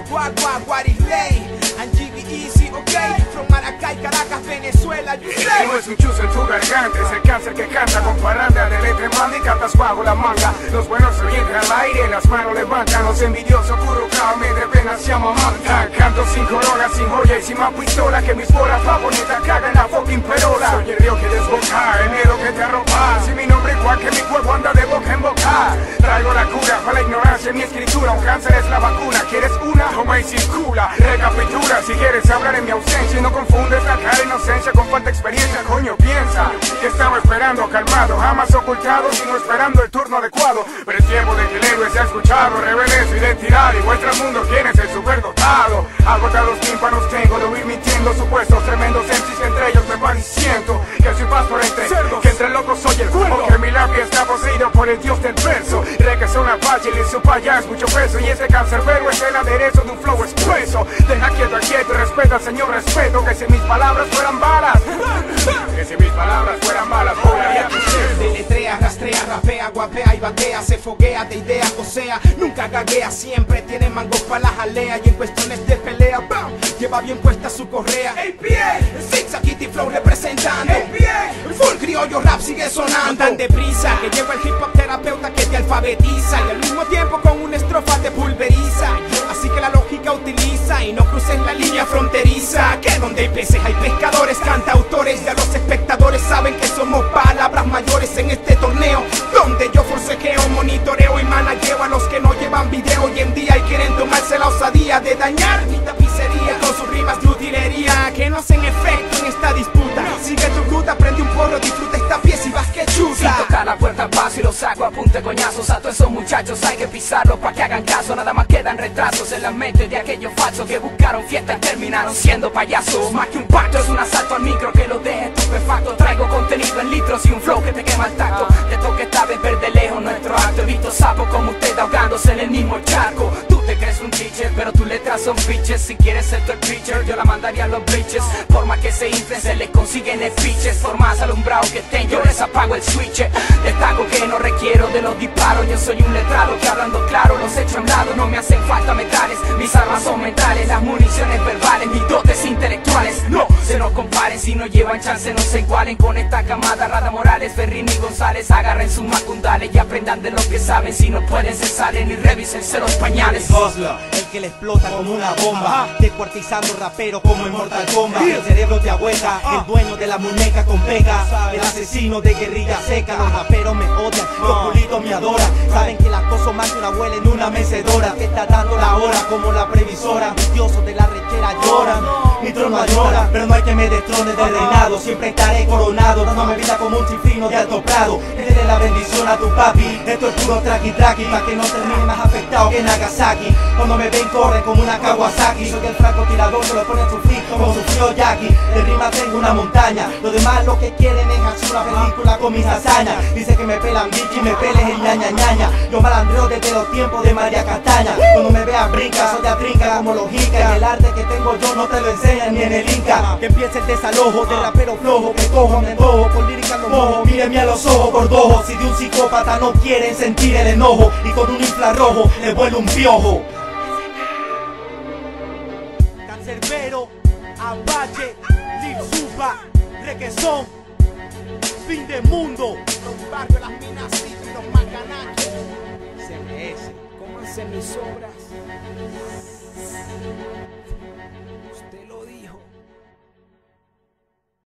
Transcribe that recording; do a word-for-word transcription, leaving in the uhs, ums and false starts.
What, what, what is ley? And G B Easy, ok. From Maracay, Caracas, Venezuela, you say. No es un chuzo en tu garganta, es el cáncer que canta con paranda de letra en mano y cartas bajo la manga. Los buenos se orientan al aire, las manos levantan. Los envidiosos currucados me de pena se amamantan. Canto sin corona, sin joya y sin más pistola. Que mis bolas favoritas cagan la fucking perola. Soy el río que desboca, el miedo que te arropa. Si mi nombre es igual que mi cuerpo anda de boca en boca. Traigo la cura para la ignorancia en mi escritura. Un cáncer es la vacuna, ¿quieres una? Toma y circula, recapitula. Si quieres hablar en mi ausencia y no confundes la cara de inocencia con falta de experiencia. Coño, piensa que estaba esperando calmado, jamás ocultado, sino esperando el turno adecuado. Pero es tiempo de que el héroe sea escuchado, revele su identidad y muestra al mundo quién es el superdotado. Agotados tímpanos tengo de huir mintiendo supuestos tremendos M Cs que entre ellos me pareciendo que soy pastor entre cerdos, que entre locos soy el cuerdo, que mi labio está poseído por el dios del verso. Re que son apache y su paya es mucho peso, y este cancerbero es el aderezo de un flow espeso. Deja quieto al quieto y respeta al señor respeto, que si mis palabras fueran balas, que si mis palabras fueran balas, volaría tu cielo. Deletrea, rastrea, rapea, guapea y batea, se foguea de ideas, o sea, nunca gaguea, siempre tiene mangos pa' la jalea, y en cuestiones de pelea, ¡bam! Lleva bien puesta su correa. ¡Ey, pie! Zigzag Kitty Flow representando. ¡Ey, pie! Full criollo rap sigue sonando. Tan deprisa que lleva el hip hop terapeuta que te alfabetiza, y al mismo tiempo con una estrofa te pulveriza. Así que la lógica utiliza y no cruces la línea fronteriza, que donde hay peces hay pescadores, cantautores, ya los espectadores saben que somos palabras mayores en este torneo, donde yo forcejeo, monitoreo y manajeo a los que no llevan video hoy en día y quieren tomarse la osadía de dañar mi tapicería con sus rimas de utilería que no hacen efecto en esta disputa. Sigue tu ruta, prende un porro, disfruta esta pieza y vas que chuta. Sin tocar la puerta al paso y lo saco a punta de coñazos. A todos esos muchachos hay que pisarlos pa' que hagan caso. Nada más quedan retrasos en la mente de aquellos falsos que buscaron fiesta y terminaron siendo payasos. Más que un pacto es un asalto al micro que lo deje estupefacto. Traigo contenido en litros y un flow que te quema el tacto. Te toca esta vez ver de lejos nuestro acto. He visto sapos como usted ahogándose en el mismo charco. Tú te crees un teacher, pero tus letras son bitches. Si quieres ser tu el preacher, yo la mandaría a los bitches. Por más que se inflen, se les consiguen speeches. Por más alumbrado que estén, yo les apago el switch. Destaco que no requiero de los disparos. Yo soy un letrado que hablando claro los echo a un lado. No me hacen falta metales, mis armas son mentales. Las municiones verbales, mis dotes intelectuales no se nos comparen. Si no llevan chance no se igualen con esta camada. Rada Morales, Ferrini y González, agarren sus macundales y aprendan de lo que saben. Si no pueden se salen y revísense los pañales. Hustler, el que le explota como una bomba, descuartizando rapero como en Mortal Kombat. El cerebro te agüeta, el dueño de la muñeca con pega, el asesino de guerrilla seca. Los raperos me odian, los pulitos me adoran. Saben que las cosas más que una abuela en una mecedora, que está dando la hora como la previsora. Envidiosos de la rechera lloran, mi trono llora, pero no hay que me destrone del reinado. Siempre estaré coronado, dándome vida como un cifrino de alto prado. Dile la bendición a tu papi, esto es puro traqui traqui, pa' que no termine más afectado que Nagasaki. Cuando me ven corren como una Kawasaki. Soy el francotirador que lo pone a sufrir como sufrió Jackie. De rima tengo una montaña, los demás lo que quieren es hacer una película con mis hazañas. Dice que me pelan bichi y me peles en ñaña ñaña. Yo malandreo desde los tiempos de María Castaña. Cuando me veas brinca, soy de trinca como los incas. Y el arte que tengo yo no te lo enseñan ni en el Inca. Que empiece el desalojo de rapero flojo, que cojo, me antojo, con lírica los mojo. Mírenme a los ojos gordojo, si de un psicópata no quieren sentir el enojo, y con un infrarrojo le vuelo un piojo. Cancerbero, Apache, Lil Supa, Requesón, fin de mundo. Los barrios, las minas y los macanachos. C M S. Cómanse mis obras.